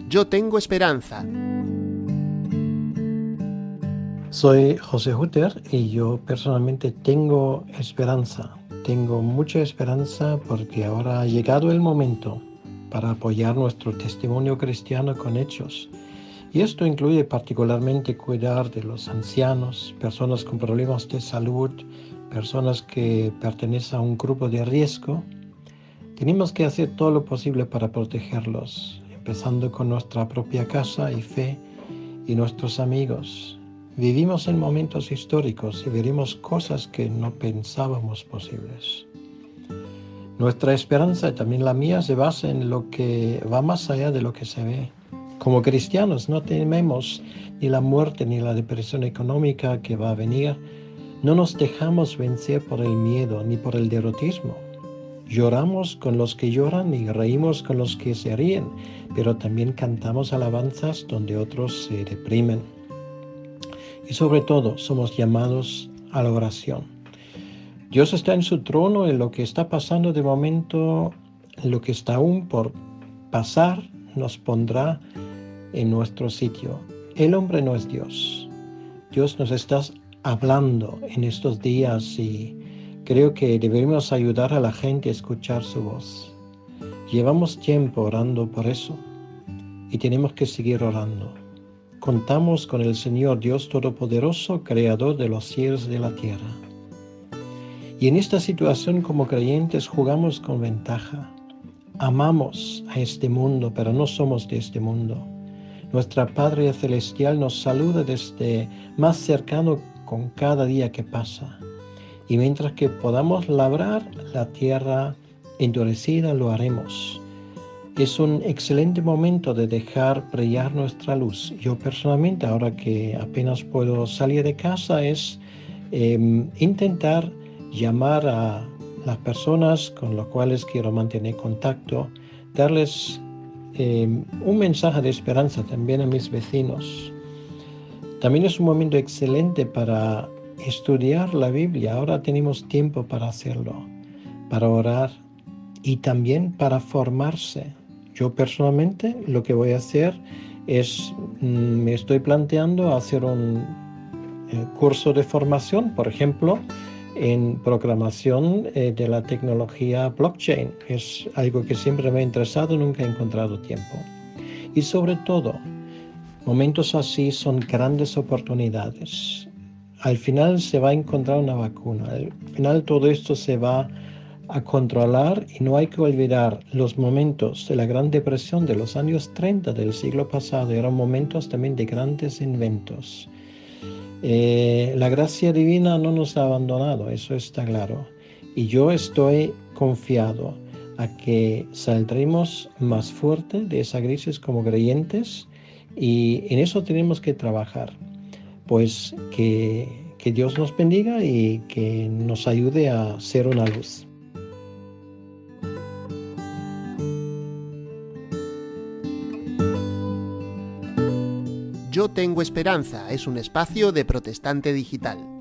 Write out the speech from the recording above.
Yo tengo esperanza. Soy José Hutter y yo personalmente tengo esperanza. Tengo mucha esperanza porque ahora ha llegado el momento para apoyar nuestro testimonio cristiano con hechos. Y esto incluye particularmente cuidar de los ancianos, personas con problemas de salud, personas que pertenecen a un grupo de riesgo. Tenemos que hacer todo lo posible para protegerlos, empezando con nuestra propia casa y fe y nuestros amigos. Vivimos en momentos históricos y veremos cosas que no pensábamos posibles. Nuestra esperanza, y también la mía, se basa en lo que va más allá de lo que se ve. Como cristianos no tememos ni la muerte ni la depresión económica que va a venir. No nos dejamos vencer por el miedo ni por el derrotismo. Lloramos con los que lloran y reímos con los que se ríen, pero también cantamos alabanzas donde otros se deprimen. Y sobre todo somos llamados a la oración. Dios está en su trono y lo que está pasando de momento, lo que está aún por pasar, nos pondrá en nuestro sitio. El hombre no es Dios. Dios nos está hablando en estos días y creo que debemos ayudar a la gente a escuchar su voz. Llevamos tiempo orando por eso y tenemos que seguir orando. Contamos con el Señor Dios Todopoderoso, Creador de los cielos y de la tierra. Y en esta situación como creyentes jugamos con ventaja. Amamos a este mundo, pero no somos de este mundo. Nuestra Padre Celestial nos saluda desde más cercano con cada día que pasa. Y mientras que podamos labrar la tierra endurecida, lo haremos. Es un excelente momento de dejar brillar nuestra luz. Yo personalmente, ahora que apenas puedo salir de casa, es intentar llamar a las personas con las cuales quiero mantener contacto, darles un mensaje de esperanza también a mis vecinos. También es un momento excelente para estudiar la Biblia. Ahora tenemos tiempo para hacerlo, para orar y también para formarse. Yo personalmente lo que voy a hacer es, me estoy planteando hacer un curso de formación, por ejemplo, en programación de la tecnología blockchain. Es algo que siempre me ha interesado, nunca he encontrado tiempo. Y sobre todo, momentos así son grandes oportunidades. Al final se va a encontrar una vacuna. Al final todo esto se va a controlar y no hay que olvidar los momentos de la Gran Depresión de los años 30 del siglo pasado. Eran momentos también de grandes inventos. La gracia divina no nos ha abandonado, eso está claro. Y yo estoy confiado a que saldremos más fuerte de esa crisis como creyentes y en eso tenemos que trabajar. Pues que Dios nos bendiga y que nos ayude a ser una luz. Yo tengo esperanza es un espacio de Protestante Digital.